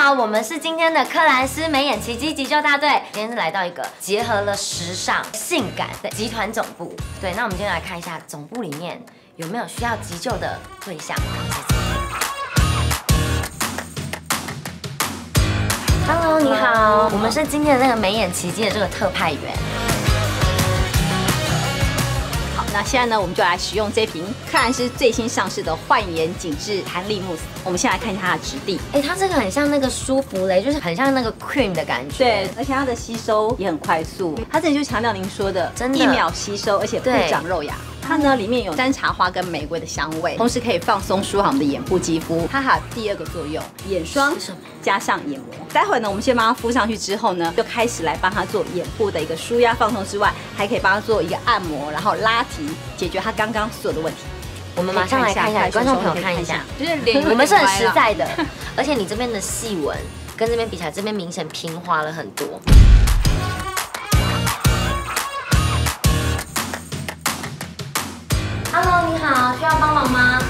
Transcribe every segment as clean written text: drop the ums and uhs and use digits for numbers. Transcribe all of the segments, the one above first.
好，我们是今天的克兰斯美眼奇迹急救大队。今天是来到一个结合了时尚、性感的集团总部。对，那我们今天来看一下总部里面有没有需要急救的对象。Hello， 你好，我们是今天的那个美眼奇迹的这个特派员。 那现在呢，我们就来使用这瓶克兰斯最新上市的焕颜紧致弹力慕斯。我们先来看一下它的质地。 它这个很像那个舒芙蕾，就是很像那个 cream 的感觉。 对，而且它的吸收也很快速。它这里就强调您说的， 真的 1秒吸收，而且不长肉芽。 它呢里面有山茶花跟玫瑰的香味，同时可以放松舒缓我们的眼部肌肤。它还有第二个作用，眼霜加上眼膜。待会呢，我们先帮它敷上去之后呢，就开始来帮它做眼部的一个舒压放松之外，还可以帮它做一个按摩，然后拉提，解决它刚刚所有的问题。 我们马上来看一下，观众朋友看一下， 就是脸我们是很实在的，而且你这边的细纹跟这边比起来，这边明显平滑了很多。 Hello， 你好，需要帮忙吗？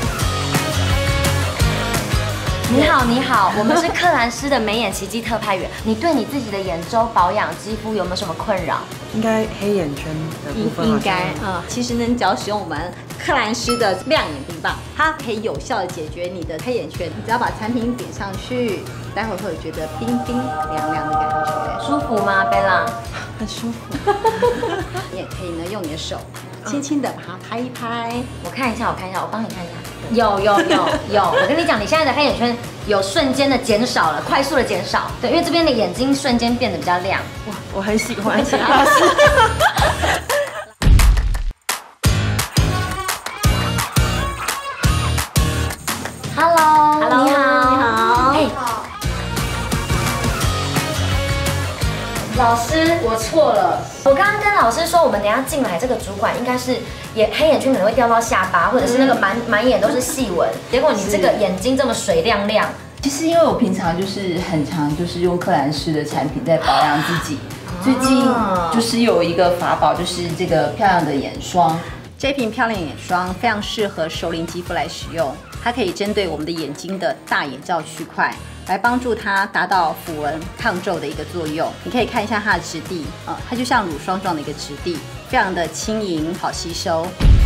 你好，你好，我们是克兰斯的美眼奇迹特派员。你对你自己的眼周保养、肌肤有没有什么困扰？ 应该黑眼圈的部分应该，其实呢，你只要使用我们克兰斯的亮眼冰棒，它可以有效的解决你的黑眼圈。你只要把产品点上去，待会会觉得冰冰凉凉的感觉， 舒服吗，贝拉？ 很舒服。 你也可以呢，用你的手轻轻的把它拍一拍。 我看一下，我帮你看一下。有，我跟你讲，你现在的黑眼圈有瞬间的减少了，快速的减少。对，因为这边的眼睛瞬间变得比较亮。 哇，我很喜欢，谢谢老师。 Hello， 你好， 你好。 老师，我错了。我刚刚跟老师说，我们等一下进来，这个主管应该是黑眼圈可能会掉到下巴，或者是那个满眼都是细纹。结果你这个眼睛这么水亮亮。 其实因为我平常就是很常就是用克兰斯的产品在保养自己，最近就是有一个法宝，就是这个漂亮的眼霜。 这瓶漂亮眼霜非常适合熟龄肌肤来使用，它可以针对我们的眼睛的大眼罩区块。 来帮助它达到抚纹抗皱的一个作用。你可以看一下它的质地它就像乳霜状的一个质地，非常的轻盈，好吸收。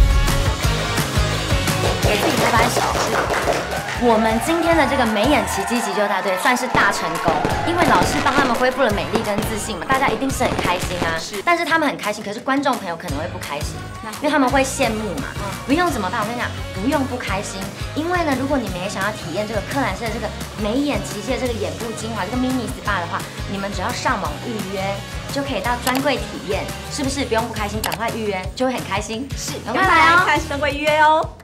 给自己拍拍手。我们今天的这个美眼奇迹急救大队算是大成功，因为老师帮他们恢复了美丽跟自信嘛，大家一定是很开心啊。是，但是他们很开心，可是观众朋友可能会不开心，因为他们会羡慕嘛。不用怎么办？我跟你讲，不用不开心，因为呢，如果你们也想要体验这个克兰斯的这个美眼奇迹的这个眼部精华，这个 mini SPA 的话，你们只要上网预约。 就可以到专柜体验，是不是？不用不开心，赶快预约，就会很开心。是，赶快来哦！ 开始专柜预约哦。